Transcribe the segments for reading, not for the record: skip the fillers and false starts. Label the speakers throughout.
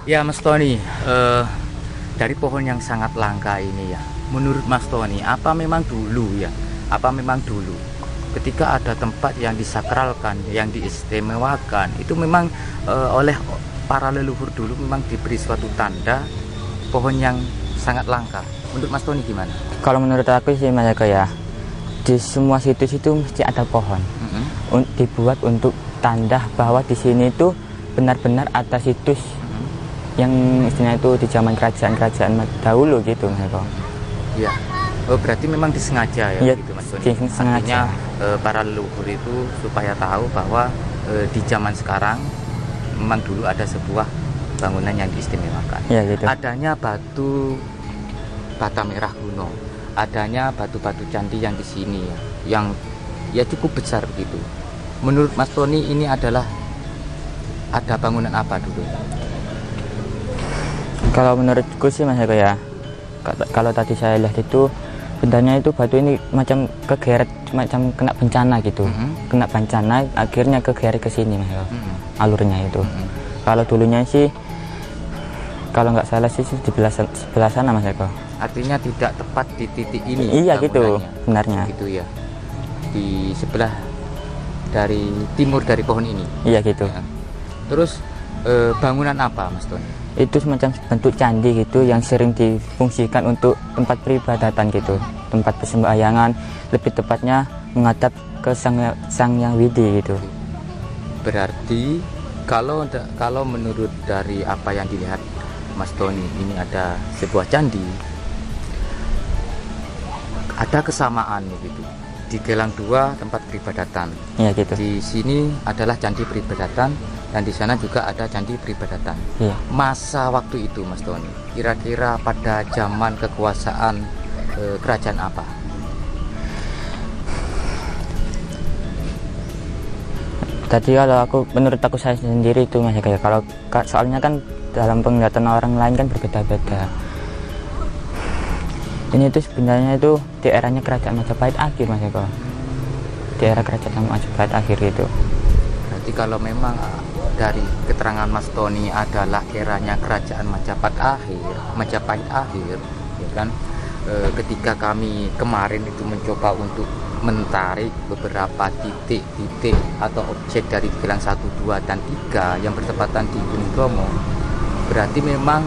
Speaker 1: Ya Mas Tony, dari pohon yang sangat langka ini ya, menurut Mas Tony, apa memang dulu ketika ada tempat yang disakralkan, yang diistimewakan, itu memang oleh para leluhur dulu memang diberi suatu tanda pohon yang sangat langka. Menurut Mas Tony gimana?
Speaker 2: Kalau menurut aku sih Mas Eko ya, di semua situs itu mesti ada pohon. Dibuat untuk tanda bahwa di sini itu benar-benar ada situs yang istilahnya itu di zaman kerajaan-kerajaan dahulu gitu Mas Eko.
Speaker 1: Iya. Oh, berarti memang disengaja ya,
Speaker 2: ya
Speaker 1: gitu Mas Tony.
Speaker 2: Sengaja.
Speaker 1: Artinya para leluhur itu supaya tahu bahwa di zaman sekarang memang dulu ada sebuah bangunan yang diistimewakan.
Speaker 2: Ya, gitu.
Speaker 1: Adanya bata merah kuno, adanya batu-batu candi yang di sini ya, yang ya cukup besar begitu. Menurut Mas Tony ini adalah ada bangunan apa dulu?
Speaker 2: Kalau menurutku sih Mas Eko ya, kalau tadi saya lihat itu benarnya itu batu ini macam kegeret, macam kena bencana gitu. Kena bencana akhirnya kegeret ke sini Mas Eko. Alurnya itu. Kalau dulunya sih kalau nggak salah sih di sebelah sana Mas Eko.
Speaker 1: Artinya tidak tepat di titik ini.
Speaker 2: Iya gitu benarnya.
Speaker 1: Gitu ya. Di sebelah dari timur dari pohon ini.
Speaker 2: Iya gitu.
Speaker 1: Ya. Terus bangunan apa Mas Tony?
Speaker 2: Itu semacam bentuk candi gitu yang sering difungsikan untuk tempat peribadatan gitu, tempat persembahyangan, lebih tepatnya menghadap ke Sang Yang Widi gitu.
Speaker 1: Berarti kalau menurut dari apa yang dilihat Mas Tony, ini ada sebuah candi, ada kesamaan gitu. Di Gelang 2 tempat peribadatan.
Speaker 2: Iya gitu.
Speaker 1: Di sini adalah candi peribadatan dan di sana juga ada candi peribadatan.
Speaker 2: Iya.
Speaker 1: Masa waktu itu Mas Tony, kira-kira pada zaman kekuasaan kerajaan apa?
Speaker 2: Tadi kalau menurut aku saya sendiri itu Mas kayak kalau soalnya kan dalam penglihatan orang lain kan berbeda-beda. Ini tuh sebenarnya itu di eranya kerajaan Majapahit akhir Mas Eko. Di era kerajaan Majapahit akhir itu.
Speaker 1: Berarti kalau memang dari keterangan Mas Tony adalah eranya kerajaan Majapahit akhir, ya kan? Ketika kami kemarin itu mencoba untuk menarik beberapa titik-titik atau objek dari Gelang 1, 2, dan 3 yang bertepatan di Gunung Bromo, berarti memang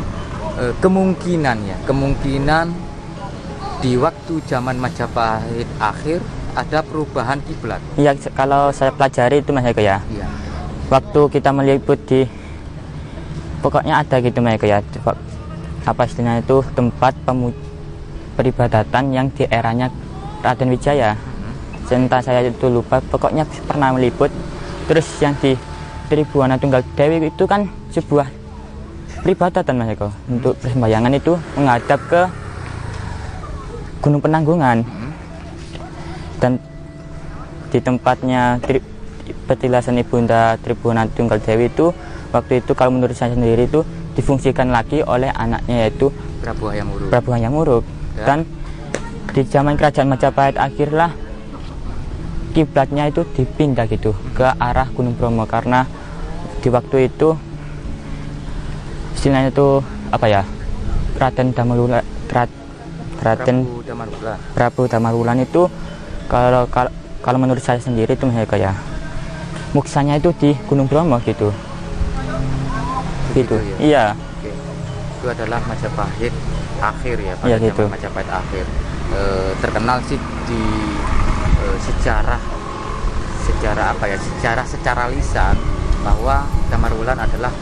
Speaker 1: kemungkinan di waktu zaman Majapahit akhir ada perubahan kiblat.
Speaker 2: Iya, kalau saya pelajari itu Mas Eko ya.
Speaker 1: Iya.
Speaker 2: Waktu kita meliput di pokoknya ada gitu Mas Eko ya. Apa istilahnya itu tempat peribadatan yang di eranya Raden Wijaya. Entah saya itu lupa, pokoknya pernah meliput. Terus yang di Tribuana Tunggal Dewi itu kan sebuah peribadatan Mas Eko. Untuk persembahyangan itu menghadap ke Gunung Penanggungan. Dan di tempatnya petilasan Ibunda Tribuana Tunggal Dewi itu waktu itu kalau menurut saya sendiri itu difungsikan lagi oleh anaknya yaitu Prabu Hayam Wuruk. Ya. Dan di zaman kerajaan Majapahit akhirlah kiblatnya itu dipindah gitu ke arah Gunung Bromo karena di waktu itu istilahnya itu apa ya, Prabu Damarwulan itu kalau menurut saya sendiri itu kayak muksanya itu di Gunung Bromo gitu. Gitu.
Speaker 1: Ya?
Speaker 2: Iya.
Speaker 1: Oke. Itu adalah Majapahit akhir ya, pada
Speaker 2: iya,
Speaker 1: zaman
Speaker 2: gitu.
Speaker 1: Majapahit akhir. Terkenal sih di sejarah apa ya? Secara lisan bahwa Damarwulan adalah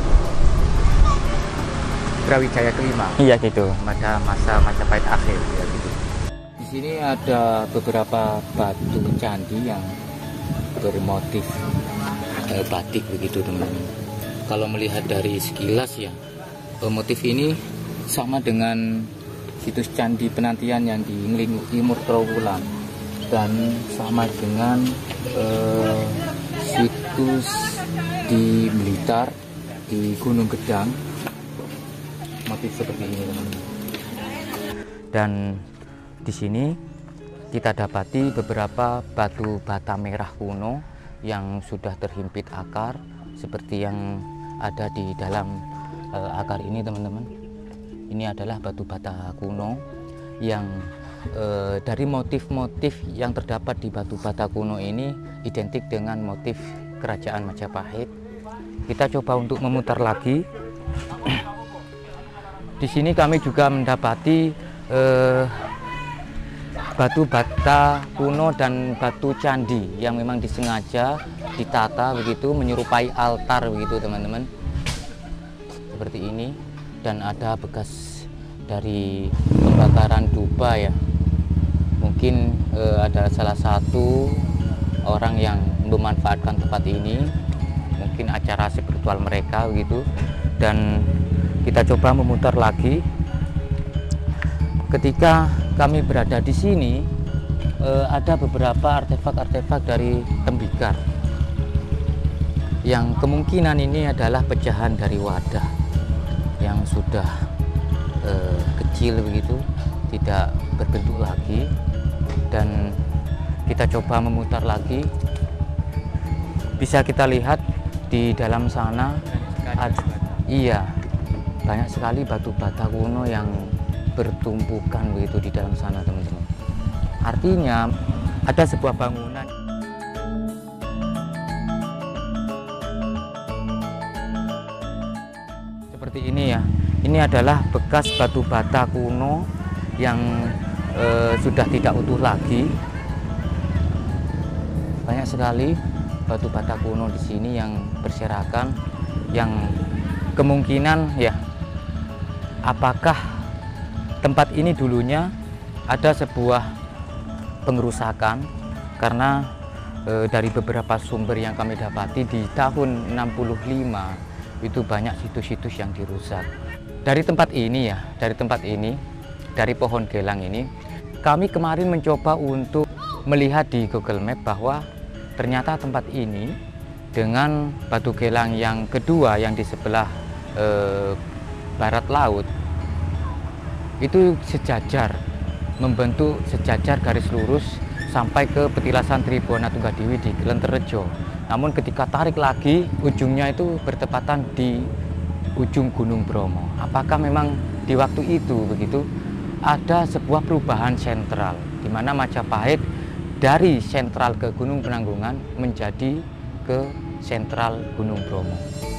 Speaker 1: Brawijaya kelima.
Speaker 2: Iya gitu.
Speaker 1: Pada masa Majapahit akhir ya gitu. Di sini ada beberapa batu candi yang bermotif batik begitu teman-teman. Kalau melihat dari sekilas ya, motif ini sama dengan situs candi penantian yang di Timur Trowulan dan sama dengan situs di Blitar di Gunung Gedang. Motif seperti ini teman-teman. Dan di sini kita dapati beberapa batu bata merah kuno yang sudah terhimpit akar seperti yang ada di dalam akar ini teman-teman. Ini adalah batu bata kuno yang dari motif-motif yang terdapat di batu bata kuno ini identik dengan motif kerajaan Majapahit. Kita coba untuk memutar lagi. Di sini kami juga mendapati batu bata kuno dan batu candi yang memang disengaja ditata begitu menyerupai altar begitu teman-teman, seperti ini. Dan ada bekas dari pembakaran dupa ya, mungkin ada salah satu orang yang memanfaatkan tempat ini, mungkin acara spiritual mereka begitu. Dan kita coba memutar lagi. Ketika kami berada di sini, ada beberapa artefak-artefak dari tembikar yang kemungkinan ini adalah pecahan dari wadah yang sudah kecil begitu, tidak berbentuk lagi. Dan kita coba memutar lagi, bisa kita lihat di dalam sana iya, banyak sekali batu bata kuno yang bertumpukan begitu di dalam sana teman-teman. Artinya ada sebuah bangunan seperti ini ya. Ini adalah bekas batu bata kuno yang sudah tidak utuh lagi. Banyak sekali batu bata kuno di sini yang berserakan, yang kemungkinan ya, apakah tempat ini dulunya ada sebuah pengerusakan, karena dari beberapa sumber yang kami dapati di tahun 65 itu banyak situs-situs yang dirusak. Dari tempat ini ya, dari pohon gelang ini, kami kemarin mencoba untuk melihat di Google Map bahwa ternyata tempat ini dengan batu gelang yang kedua yang di sebelah barat laut itu sejajar, membentuk sejajar garis lurus sampai ke petilasan Tribuana Tunggadewi di Glenterejo. Namun ketika tarik lagi, ujungnya itu bertepatan di ujung Gunung Bromo. Apakah memang di waktu itu begitu ada sebuah perubahan sentral, di mana Majapahit dari sentral ke Gunung Penanggungan menjadi ke sentral Gunung Bromo.